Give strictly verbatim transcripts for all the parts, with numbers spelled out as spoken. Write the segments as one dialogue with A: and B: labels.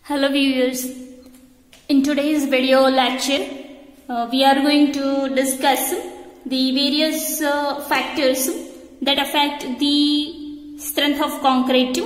A: Hello viewers, in today's video lecture uh, we are going to discuss the various uh, factors that affect the strength of concrete.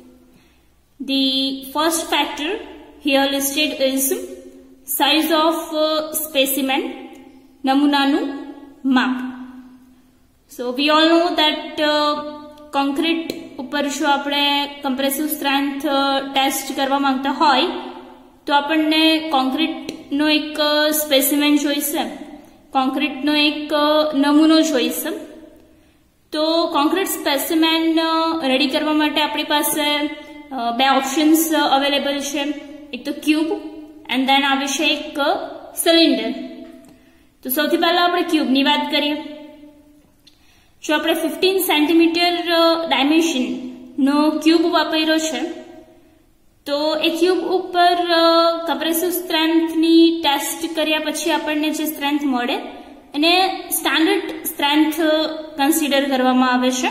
A: The first factor here listed is size of uh, specimen, namunanu map. So we all know that uh, concrete ઉપર જો આપણે compressive strength test કરવા માંગતા હોય તો આપણને કોન્ક્રીટનો એક specimen જોઈશે, કોન્ક્રીટનો એક નમૂનો જોઈશે. તો કોન્ક્રીટ સ્પેસિમેન રેડી કરવા માટે આપણી પાસે બે ઓપ્શન્સ અવેલેબલ છે. એક તો ક્યુબ એન્ડ દેન આવે છે એક સિલિન્ડર. તો સૌથી પહેલા આપણે ક્યુબની વાત કરીએ. જો આપણે ફિફ્ટીન સેન્ટીમીટર ડાયમેન્શન નો ક્યુબ વાપર્યો છે તો એ ક્યુબ ઉપર કમ્પ્રેસિવ સ્ટ્રેન્થની ટેસ્ટ કર્યા પછી આપણને જે સ્ટ્રેન્થ મળે એને સ્ટાન્ડર્ડ સ્ટ્રેન્થ કન્સિડર કરવામાં આવે છે.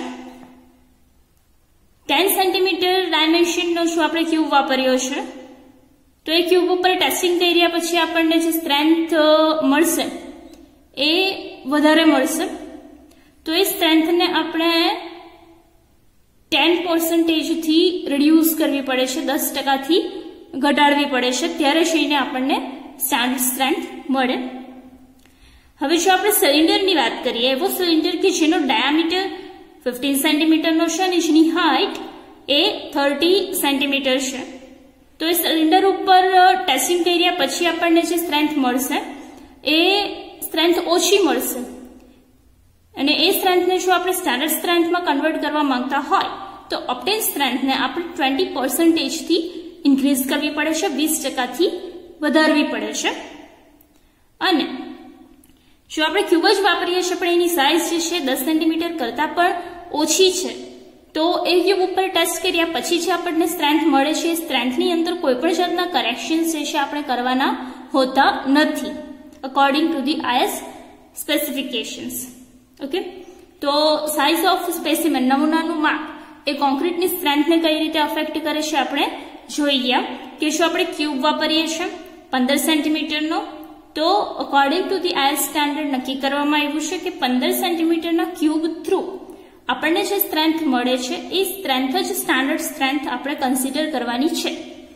A: ટેન સેન્ટીમીટર ડાયમેન્શનનો જો આપણે ક્યુબ વાપર્યો છે તો એ ક્યુબ ઉપર ટેસ્ટિંગ કર્યા પછી આપણને જે સ્ટ્રેન્થ મળશે એ વધારે મળશે. તો એ સ્ટ્રેન્થને આપણે ટેન પર્સન્ટેજ થી રિડ્યુસ કરવી પડે છે, દસ ટકાથી ઘટાડવી પડે છે, ત્યારે જઈને આપણને સ્ટાન્ડર્ડ સ્ટ્રેન્થ મળે. હવે જો આપણે સિલિન્ડરની વાત કરીએ, એવો સિલિન્ડર કે જેનો ડાયામીટર ફિફ્ટીન સેન્ટીમીટરનો છે અને જેની હાઇટ એ થર્ટી સેન્ટીમીટર છે, તો એ સિલિન્ડર ઉપર ટેસ્ટિંગ કર્યા પછી આપણને જે સ્ટ્રેન્થ મળશે એ સ્ટ્રેન્થ ઓછી મળશે. અને એ સ્ટ્રેન્થને જો આપણે સ્ટાન્ડર્ડ સ્ટ્રેન્થમાં કન્વર્ટ કરવા માંગતા હોય તો ઓપ્ટેન સ્ટ્રેન્થને આપણે ટ્વેન્ટી પર્સન્ટેજથી ઇન્ક્રીઝ કરવી પડે છે, વીસ ટકાથી વધારવી પડે છે. અને જો આપણે ક્યુબ જ વાપરીએ છીએ પણ એની સાઇઝ જે છે દસ સેન્ટીમીટર કરતાં પણ ઓછી છે તો એ ક્યુબ ઉપર ટેસ્ટ કર્યા પછી જે આપણને સ્ટ્રેન્થ મળે છે એ સ્ટ્રેન્થની અંદર કોઈ પણ જાતના કરેક્શન્સ જે છે આપણે કરવાના હોતા નથી according to the IS specifications. Okay, તો સાઇઝ ઓફ સ્પેસિમેન, નમૂનાનું માપ એ કોન્ક્રીટની સ્ટ્રેન્થને કઈ રીતે અફેક્ટ કરે છે આપણે જોઈ ગયા. કે જો આપણે ક્યુબ વાપરીએ છીએ પંદર સેન્ટીમીટરનો તો according to the IS standard નક્કી કરવામાં આવ્યું છે કે પંદર સેન્ટીમીટરના ક્યુબ થ્રુ આપણને જે સ્ટ્રેન્થ મળે છે એ સ્ટ્રેન્થ જ સ્ટાન્ડર્ડ સ્ટ્રેન્થ આપણે કન્સિડર કરવાની છે.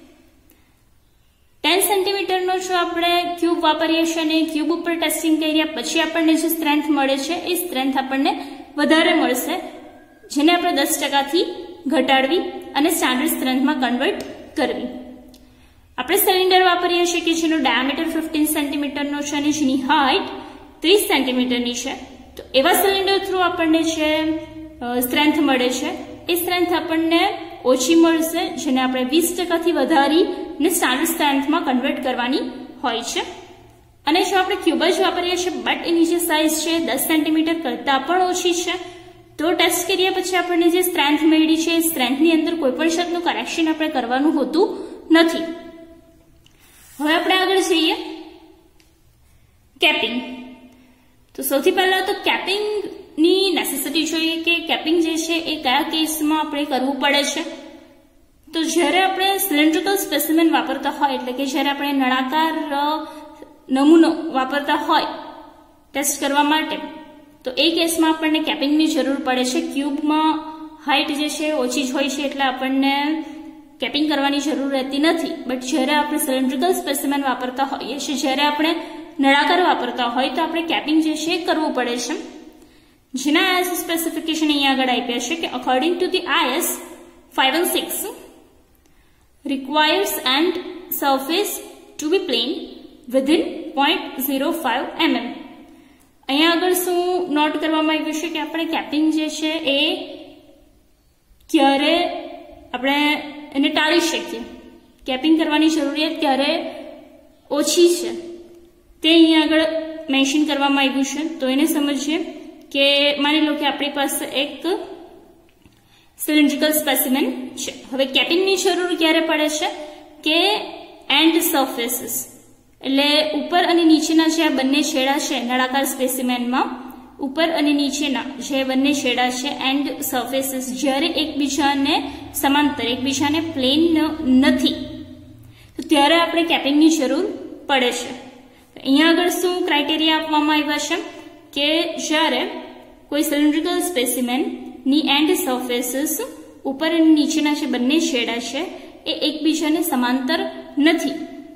A: ટેન સેન્ટીમીટરનો જો આપણે ક્યુબ વાપરીએ છીએ અને ક્યુબ ઉપર ટેસ્ટિંગ કર્યા પછી આપણને જે સ્ટ્રેન્થ મળે છે એ સ્ટ્રેન્થ આપણને વધારે મળશે, જેને આપણે દસ ટકાથી ઘટાડવી અને સ્ટાન્ડર્ડ સ્ટ્રેન્થમાં કન્વર્ટ કરવી. આપણે સિલિન્ડર વાપરીએ છીએ કે જેનો ડાયામીટર ફિફ્ટીન સેન્ટીમીટરનો છે અને જેની હાઇટ ત્રીસ સેન્ટીમીટરની છે, તો એવા સિલિન્ડર થ્રુ આપણને જે સ્ટ્રેન્થ મળે છે એ સ્ટ્રેન્થ આપણને ઓછી મળશે, જેને આપણે વીસ ટકાથી વધારી ને સ્ટાન્ડર્ડ સ્ટ્રેન્થમાં કન્વર્ટ કરવાની હોય છે. અને જો આપણે ક્યુબ જ વાપરીએ છીએ બટ એની જે સાઇઝ છે દસ સેન્ટીમીટર કરતાં પણ ઓછી છે તો ટેસ્ટ કર્યા પછી આપણને જે સ્ટ્રેન્થ મળી છે એ સ્ટ્રેન્થની અંદર કોઈ પણ જાતનું કરેક્શન આપણે કરવાનું હોતું નથી. હવે આપણે આગળ જઈએ કેપિંગ. તો સૌથી પહેલા તો કેપિંગની નેસેસિટી જોઈએ કે કેપિંગ જે છે એ કયા કેસમાં આપણે કરવું પડે છે. તો જ્યારે આપણે સિલિન્ડ્રિકલ સ્પેસિમેન વાપરતા હોય એટલે કે જ્યારે આપણે નળાકાર નમૂનો વાપરતા હોય ટેસ્ટ કરવા માટે તો એ કેસમાં આપણને કેપિંગની જરૂર પડે છે. ક્યુબમાં હાઇટ જે છે ઓછી જ હોય છે એટલે આપણને કેપિંગ કરવાની જરૂર રહેતી નથી. બટ જ્યારે આપણે સિલિન્ડ્રિકલ સ્પેસિમેન વાપરતા હોઈએ છીએ, જ્યારે આપણે નળાકાર વાપરતા હોય તો આપણે કેપિંગ જે છે એ કરવું પડે છે. જેના આઈએસ સ્પેસિફિકેશન અહીંયા આગળ આપ્યા છે કે according to the IS five one six requires and surface to be plane within zero point zero five millimeters. અહીંયા આગળ શું નોટ કરવામાં આવ્યું છે કે આપણે કેપિંગ જે છે એ ક્યારે આપણે એને ટાળી શકીએ, કેપિંગ કરવાની જરૂરિયાત ક્યારે ઓછી છે તે અહીંયા આગળ મેન્શન કરવામાં આવ્યું છે. તો એને સમજીએ કે માની લો કે આપણી પાસે એક સિલિન્ડ્રિકલ સ્પેસિમેન છે. હવે કેપિંગની જરૂર ક્યારે પડે છે કે એન્ડ સરફેસીસ એટલે ઉપર અને નીચેના જે આ બંને છેડા છે નળાકાર સ્પેસિમેનમાં ઉપર અને નીચેના જે બંને છેડા છે એન્ડ સરફેસીસ જ્યારે એકબીજાને સમાંતર એકબીજાને પ્લેન નથી તો ત્યારે આપણે કેપિંગની જરૂર પડે છે. અહીંયા આગળ શું ક્રાઇટેરિયા આપવામાં આવ્યા છે કે જ્યારે કોઈ સિલિન્ડ્રિકલ સ્પેસિમેન ની એન્ડ સરફેસીસ ઉપર અને નીચેના જે બંને છેડા છે એ એકબીજાને સમાંતર નથી,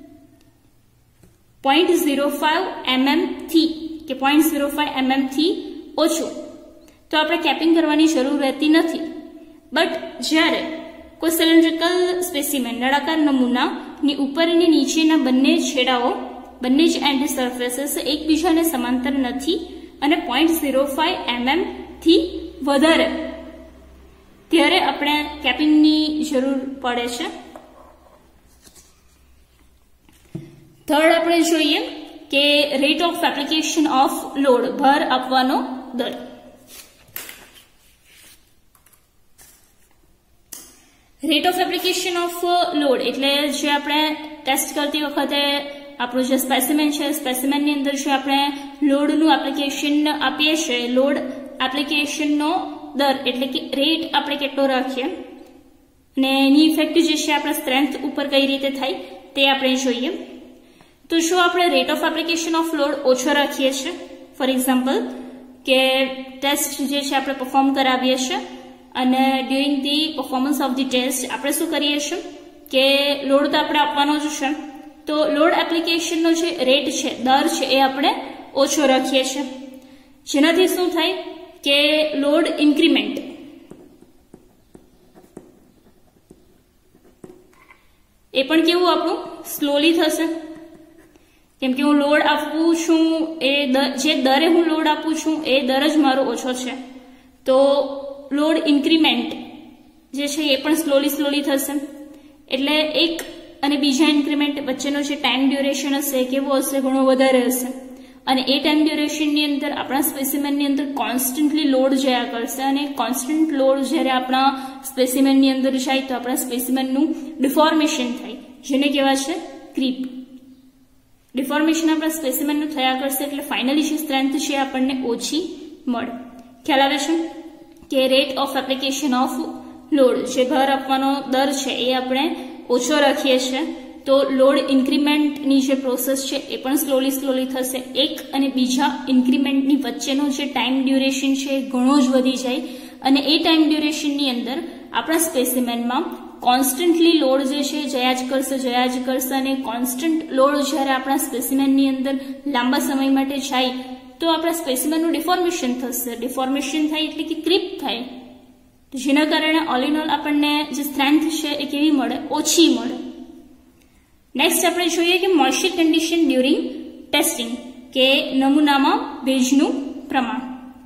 A: પોઈન્ટ ઝીરો ફાઈવ એમએમ થી કે પોઈન્ટ ઝીરો ફાઈવ એમએમ થી ઓછું, તો આપણે કેપિંગ કરવાની જરૂર રહેતી નથી. બટ જ્યારે કોઈ સિલિન્ડ્રિકલ સ્પેસિમેન નળાકાર નમૂના ની ઉપર અને નીચેના બંને છેડાઓ બંને જ એન્ડ સરફેસીસ એકબીજાને સમાંતર નથી અને પોઈન્ટ ઝીરો ફાઈવ એમએમ થી વધારે, ત્યારે આપણે કેપિંગની જરૂર પડે છે. થર્ડ આપણે જોઈએ કે rate of application of load, ભાર આપવાનો દર. Rate of application of load એટલે જે આપણે ટેસ્ટ કરતી વખતે આપણું જે સ્પેસિમેન છે, સ્પેસિમેનની અંદર જે આપણે લોડનું એપ્લિકેશન આપીએ છીએ, લોડ એપ્લિકેશનનો દર એટલે કે રેટ આપણે કેટલો રાખીએ અને એની ઇફેક્ટ જે છે આપણા સ્ટ્રેન્થ ઉપર કઈ રીતે થાય તે આપણે જોઈએ. તો શું આપણે rate of application of load ઓછો રાખીએ છીએ, ફોર એક્ઝામ્પલ કે ટેસ્ટ જે છે આપણે પરફોર્મ કરાવીએ છીએ અને during the performance of the test આપણે શું કરીએ છીએ કે લોડ તો આપણે આપવાનો જ છે, તો લોડ એપ્લિકેશનનો જે રેટ છે, દર છે, એ આપણે ઓછો રાખીએ છીએ, જેનાથી શું થાય કે લોડ ઇન્ક્રીમેન્ટ એ પણ કેવું આપણું સ્લોલી થશે, કેમ કે હું લોડ આપું છું એ જે દરે હું લોડ આપું છું એ દર જ મારો ઓછો છે, તો લોડ ઇન્ક્રીમેન્ટ જે છે એ પણ સ્લોલી સ્લોલી થશે. એટલે એક અને બીજા ઇન્ક્રીમેન્ટ વચ્ચેનો જે ટાઈમ ડ્યુરેશન હશે કેવો હશે, ઘણો વધારે હશે અને એ ટાઈમ ડ્યુરેશનની અંદર આપણા સ્પેસિમેનની અંદર કોન્સ્ટન્ટલી લોડ જયા કરશે અને કોન્સ્ટન્ટ લોડ જ્યારે આપણા સ્પેસિમેનની અંદર જાય તો આપણા સ્પેસિમેનનું ડિફોર્મેશન થાય, જેને કહેવાય છે ક્રીપ. ડિફોર્મેશન આપણા સ્પેસિમેનનું થયા કરશે એટલે ફાઇનલી જે સ્ટ્રેન્થ છે આપણને ઓછી મળે. ખ્યાલ આવે છે કે rate of application of load, જે ભાર આપવાનો દર છે એ આપણે ઓછો રાખીએ છીએ તો લોડ ઇન્ક્રીમેન્ટની જે પ્રોસેસ છે એ પણ સ્લોલી સ્લોલી થશે. એક અને બીજા ઇન્ક્રીમેન્ટની વચ્ચેનો જે ટાઈમ ડ્યુરેશન છે એ ઘણો જ વધી જાય અને એ ટાઈમ ડ્યુરેશનની અંદર આપણા સ્પેસિમેનમાં કોન્સ્ટન્ટલી લોડ જે છે જયા જ કરશે જયા જ કરશે અને કોન્સ્ટન્ટ લોડ જ્યારે આપણા સ્પેસિમેનની અંદર લાંબા સમય માટે જાય તો આપણા સ્પેસિમેનનું ડિફોર્મેશન થશે. ડિફોર્મેશન થાય એટલે કે ક્રીપ થાય, જેના કારણે ઓલ ઇન ઓલ આપણને જે સ્ટ્રેન્થ છે એ કેવી મળે, ઓછી મળે. નેક્સ્ટ આપણે જોઈએ કે મોઇસ્ચર કન્ડિશન ડ્યુરિંગ ટેસ્ટિંગ, કે નમૂનામાં ભેજનું પ્રમાણ.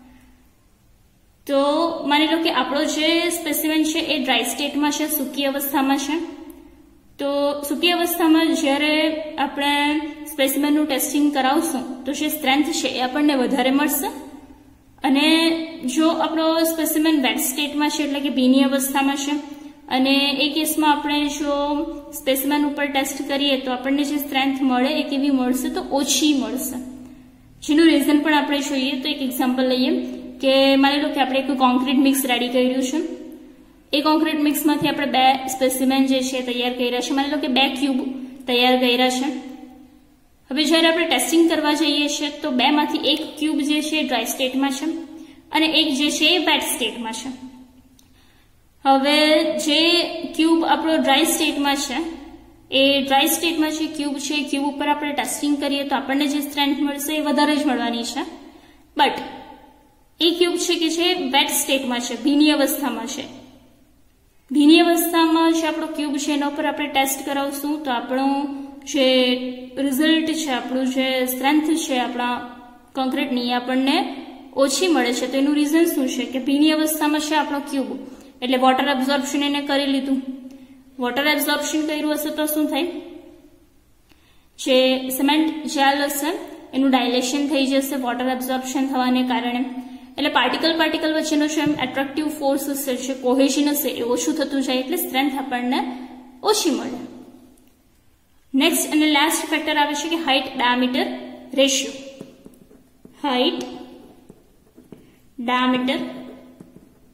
A: તો માની લો કે આપણો જે સ્પેસિમેન છે એ ડ્રાય સ્ટેટમાં છે, સૂકી અવસ્થામાં છે. તો સૂકી અવસ્થામાં જ્યારે આપણે સ્પેસિમેનનું ટેસ્ટિંગ કરાવશું તો જે સ્ટ્રેન્થ છે એ આપણને વધારે મળશે અને જો આપણો સ્પેસિમેન વેટ સ્ટેટમાં છે એટલે કે ભીની અવસ્થામાં છે અને એ કેસમાં આપણે જો સ્પેસિમેન ઉપર ટેસ્ટ કરીએ તો આપણને જે સ્ટ્રેન્થ મળે એ કેવી મળશે, તો ઓછી મળશે. જેનું રીઝન પણ આપણે જોઈએ તો એક એક્ઝામ્પલ લઈએ કે માની લો કે આપણે એક કોન્ક્રીટ મિક્સ રેડી કર્યું છે, એ કોન્ક્રીટ મિક્સમાંથી આપણે બે સ્પેસિમેન જે છે તૈયાર કર્યા છે, માની લો કે બે ક્યુબ તૈયાર કર્યા છે. હવે જ્યારે આપણે ટેસ્ટિંગ કરવા જઈએ છીએ તો બે માંથી એક ક્યુબ જે છે ડ્રાય સ્ટેટમાં છે અને એક જે છે એ વેટ સ્ટેટમાં છે. હવે જે ક્યુબ આપણો ડ્રાય સ્ટેટમાં છે એ ડ્રાય સ્ટેટમાં જે ક્યુબ છે એ ક્યુબ ઉપર આપણે ટેસ્ટિંગ કરીએ તો આપણને જે સ્ટ્રેન્થ મળશે એ વધારે જ મળવાની છે. બટ એ ક્યુબ છે કે જે વેટ સ્ટેટમાં છે, ભીની અવસ્થામાં છે, ભીની અવસ્થામાં જે આપણો ક્યુબ છે એના ઉપર આપણે ટેસ્ટ કરાવશું તો આપણું જે રિઝલ્ટ છે, આપણું જે સ્ટ્રેન્થ છે આપણા કોન્ક્રીટની આપણને ઓછી મળે છે. તો એનું રીઝન શું છે કે ભીની અવસ્થામાં છે આપણો ક્યુબ એટલે વોટર એબ્ઝોર્પ્શન એને કરી લીધું. વોટર એબ્ઝોર્પ્શન કર્યું હશે તો શું થાય, જે સિમેન્ટ જેલ હશે એનું ડાયલેશન થઈ જશે વોટર એબ્ઝોર્પ્શન થવાને કારણે, એટલે પાર્ટિકલ પાર્ટિકલ વચ્ચેનો જે એટ્રેક્ટિવ ફોર્સ હશે, જે કોહેઝન હશે એ ઓછું થતું જાય એટલે સ્ટ્રેન્થ આપણને ઓછી મળે. નેક્સ્ટ અને લાસ્ટ ફેક્ટર આવે છે કે height diameter ratio. Height diameter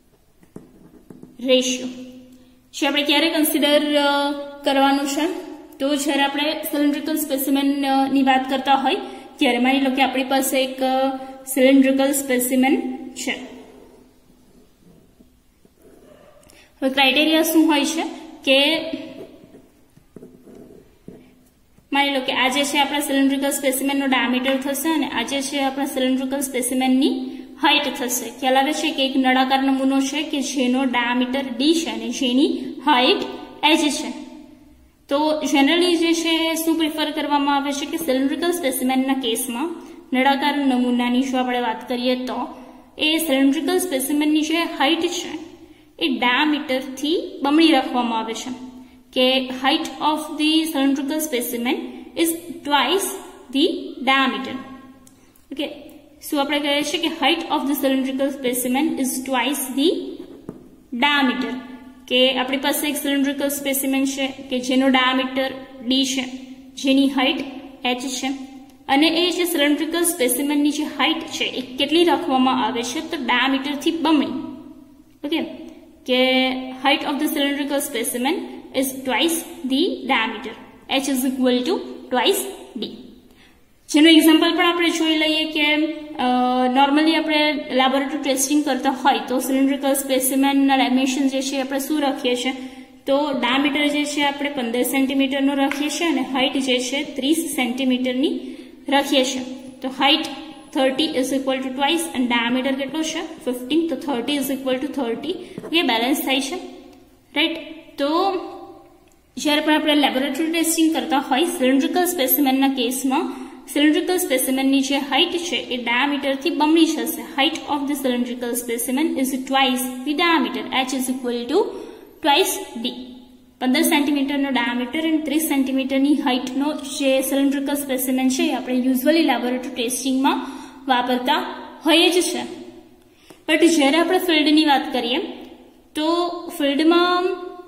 A: ratio જે આપણે ક્યારે કન્સિડર કરવાનું છે તો જ્યારે આપણે સિલિન્ડ્રિકલ સ્પેસિમેન ની વાત કરતા હોય ત્યારે માની લો કે આપણી પાસે એક સિલિન્ડ્રિકલ સ્પેસિમેન છે. હવે ક્રાઇટેરિયા શું હોય છે કે માની લો કે આ જે છે આપણા સિલિન્ડ્રિકલ સ્પેસિમેનનો ડાયામીટર થશે અને આ જે છે આપણા સિલિન્ડ્રિકલ સ્પેસિમેનની હાઇટ થશે. ખ્યાલ આવે છે કે એક નળાકાર નમૂનો છે કે જેનો ડાયામીટર ડી છે અને જેની હાઇટ એચ છે. તો જનરલી જે છે શું પ્રિફર કરવામાં આવે છે કે સિલિન્ડ્રિકલ સ્પેસિમેનના કેસમાં નળાકાર નમૂનાની જો આપણે વાત કરીએ તો એ સિલિન્ડ્રિકલ સ્પેસિમેનની જે હાઇટ છે એ ડાયામીટરથી બમણી રાખવામાં આવે છે કે height of the cylindrical specimen is twice the diameter. Okay, શું આપણે કહીએ છીએ કે height of the cylindrical specimen is twice the diameter, કે આપણી પાસે એક સિલિન્ડ્રિકલ સ્પેસિમેન છે કે જેનો ડાયામીટર ડી છે, જેની હાઇટ એચ છે, અને એ જે સિલિન્ડ્રિકલ સ્પેસિમેનની જે હાઇટ છે એ કેટલી રાખવામાં આવે છે તો ડાયામીટરથી બમણી. ઓકે, કે height of the cylindrical specimen is twice the diameter, H is equal to twice D. જેનું એક્ઝામ્પલ પણ આપણે જોઈ લઈએ કે નોર્મલી આપણે લેબોરેટરી ટેસ્ટિંગ કરતા હોય તો સિલિન્ડ્રિકલ સ્પેસિમેનના ડાયમેન્શન જે છે આપણે શું રાખીએ છીએ તો ડાયામીટર જે છે આપણે પંદર સેન્ટીમીટરનો રાખીએ છીએ અને હાઇટ જે છે ત્રીસ સેન્ટીમીટરની રાખીએ છીએ. તો height thirty is equal to twice અને ડાયામીટર કેટલો છે ફિફ્ટીન, તો thirty is equal to thirty, એ બેલેન્સ થાય છે. રાઈટ, તો જ્યારે પણ આપણે લેબોરેટરી ટેસ્ટિંગ કરતા હોય સિલિન્ડ્રિકલ સ્પેસિમેનના કેસમાં સિલિન્ડ્રિકલ સ્પેસિમેનની જે હાઇટ છે એ ડાયામીટરથી બમણી થશે. Height of the cylindrical specimen is twice the diameter, H is equal to twice D. પંદર સેન્ટીમીટરનો ડાયામીટર અને ત્રીસ સેન્ટીમીટરની હાઇટનો જે સિલિન્ડ્રિકલ સ્પેસિમેન છે એ આપણે યુઝ્યુઅલી લેબોરેટરી ટેસ્ટિંગમાં વાપરતા હોઈએ જ છે. બટ જ્યારે આપણે ફિલ્ડની વાત કરીએ તો ફિલ્ડમાં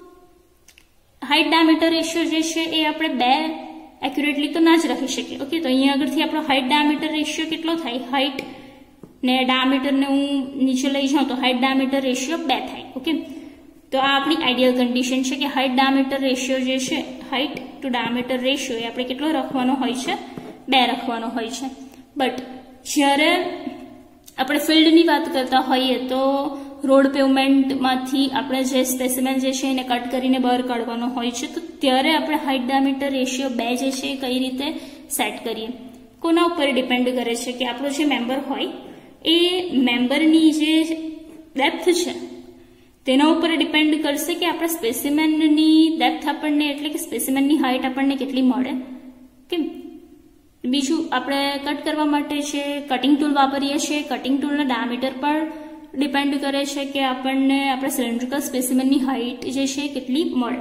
A: હાઇટ ડાયામીટર રેશિયો જે છે એ આપણે બે એક્યુરેટલી તો ના જ રાખી શકીએ. ઓકે, તો અહીંયા આગળથી આપણો હાઇટ ડાયામીટર રેશિયો કેટલો થાય, હાઇટ ને ડાયામીટરને હું નીચે લઈ જાઉં તો હાઇટ ડાયામીટર રેશિયો બે થાય. ઓકે, તો આ આપણી આઈડિયલ કન્ડિશન છે કે હાઇટ ડાયામીટર રેશિયો જે છે હાઇટ ટુ ડાયામીટર રેશિયો એ આપણે કેટલો રાખવાનો હોય છે, બે રાખવાનો હોય છે. બટ જ્યારે આપણે ફિલ્ડની વાત કરતા હોઈએ તો રોડ પેવમેન્ટમાંથી આપણે જે સ્પેસિમેન જે છે એને કટ કરીને બહાર કાઢવાનો હોય છે, તો ત્યારે આપણે હાઇટ ડાયામીટર રેશિયો બે જે છે એ કઈ રીતે સેટ કરીએ, કોના ઉપર ડિપેન્ડ કરે છે કે આપણો જે મેમ્બર હોય એ મેમ્બરની જે ડેપ્થ છે તેના ઉપર ડિપેન્ડ કરશે કે આપણા સ્પેસિમેનની ડેપ્થ આપણને એટલે કે સ્પેસિમેનની હાઇટ આપણને કેટલી મળે. કેમ બીજું આપણે કટ કરવા માટે છે કટિંગ ટૂલ વાપરીએ છીએ, કટિંગ ટૂલના ડાયામીટર પર ડિપેન્ડ કરે છે કે આપણને આપણા સિલિન્ડ્રિકલ સ્પેસિમેનની હાઇટ જે છે કેટલી મળે.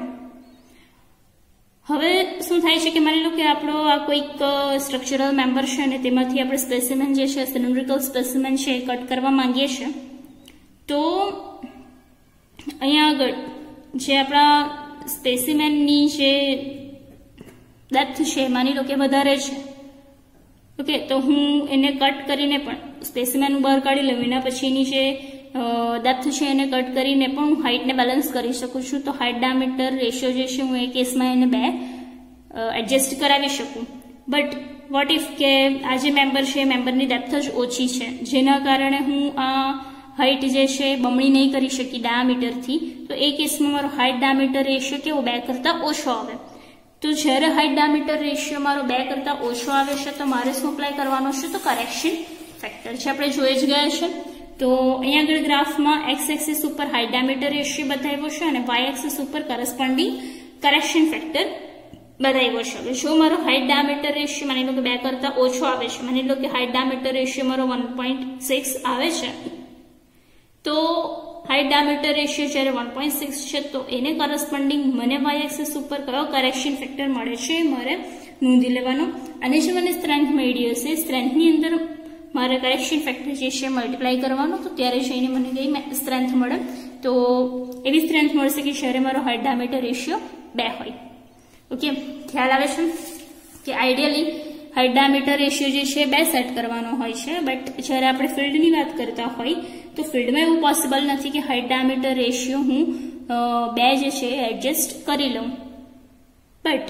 A: હવે શું થાય છે કે માની લો કે આપણો આ કોઈક સ્ટ્રક્ચરલ મેમ્બર છે અને તેમાંથી આપણે સ્પેસિમેન જે છે સિલિન્ડ્રિકલ સ્પેસિમેન છે એ કટ કરવા માંગીએ છીએ, તો અહીંયા આગળ જે આપણા સ્પેસિમેનની જે ડેપ્થ છે માની લો કે વધારે છે. ઓકે, તો હું એને કટ કરીને પણ સ્પેસિમેન બહાર કાઢી લઉં, એના પછી એની જે ડેપ્થ છે એને કટ કરીને પણ હું હાઇટને બેલેન્સ કરી શકું છું. તો હાઇટ ડાયામીટર રેશિયો જે છે હું એ કેસમાં એને બે એડજસ્ટ કરાવી શકું. બટ વોટ ઇફ કે આ જે મેમ્બર છે એ મેમ્બરની ડેપ્થ જ ઓછી છે, જેના કારણે હું આ હાઇટ જે છે બમણી નહીં કરી શકી ડાયામીટરથી, તો એ કેસમાં મારો હાઇટ ડાયામીટર રેશિયો કેવો બે કરતાં ઓછો આવે. તો જ્યારે હાઇટ ડાયામીટર રેશિયો મારો બે કરતાં ઓછો આવે છે તો મારે શું અપ્લાય કરવાનો છે તો કરેક્શન ફેક્ટર છે, આપણે જોઈ જ ગયા છે. તો અહીંયા આગળ ગ્રાફમાં એક્સ એક્સિસ ઉપર હાઇટ ડાયામીટર રેશિયો બતાવ્યો છે અને વાય એક્સિસ ઉપર કરસ્પોન્ડિંગ કરેક્શન ફેક્ટર બતાવ્યો છે. હવે જો મારો હાઇટ ડાયામીટર રેશિયો માની લો કે બે કરતાં ઓછો આવે છે, માની લો કે હાઇટ ડાયામીટર રેશિયો મારો વન પોઈન્ટ સિક્સ આવે છે, તો હાઇટ ડાયામીટર રેશિયો જ્યારે વન પોઈન્ટ સિક્સ છે તો એને કરસ્પોન્ડિંગ મને વાય એક્સિસ ઉપર કયો કરેક્શન ફેક્ટર મળે છે મારે નોંધી લેવાનો. અને જે મને સ્ટ્રેન્થ મળી હશે સ્ટ્રેન્થની અંદર મારે કરેક્શન ફેક્ટર જે છે મલ્ટીપ્લાય કરવાનો, તો ત્યારે જઈને મને કઈ સ્ટ્રેન્થ મળે, તો એવી સ્ટ્રેન્થ મળશે કે જ્યારે મારો હાઇટ ડાયામીટર રેશિયો બે હોય. ઓકે, ખ્યાલ આવે છે કે આઈડિયલી હાઇટ ડાયામીટર રેશિયો જે છે બે સેટ કરવાનો હોય છે. બટ જ્યારે આપણે ફિલ્ડની વાત કરતા હોય તો ફિલ્ડમાં એવું પોસિબલ નથી કે હાઇટ ડાયામીટર રેશિયો હું બે જે છે એડજસ્ટ કરી લઉં. બટ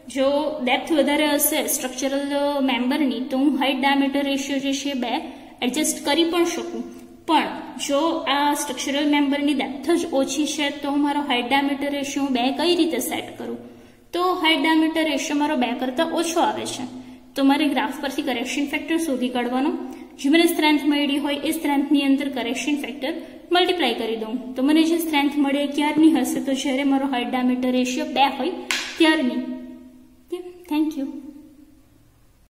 A: જો ડેપ્થ વધારે હશે સ્ટ્રક્ચરલ મેમ્બરની તો હું હાઇટ ડાયામીટર રેશિયો જે છે બે એડજસ્ટ કરી પણ શકું. પણ જો આ સ્ટ્રક્ચરલ મેમ્બરની ડેપ્થ જ ઓછી છે તો હું મારો હાઇટ ડાયામીટર રેશિયો હું બે કઈ રીતે સેટ કરું? તો હાઇટ ડાયામીટર રેશિયો મારો બે કરતાં ઓછો આવે છે, તો મારે ગ્રાફ પરથી કરેક્શન ફેક્ટર શોધી કાઢવાનો. જે મને સ્ટ્રેન્થ મળી હોય એ સ્ટ્રેન્થની અંદર કરેક્શન ફેક્ટર મલ્ટીપ્લાય કરી દઉં તો મને જે સ્ટ્રેન્થ મળે ક્યારની હશે? તો જ્યારે મારો હાઇટ ડાયામીટર રેશિયો બે હોય ત્યારની. Thank you.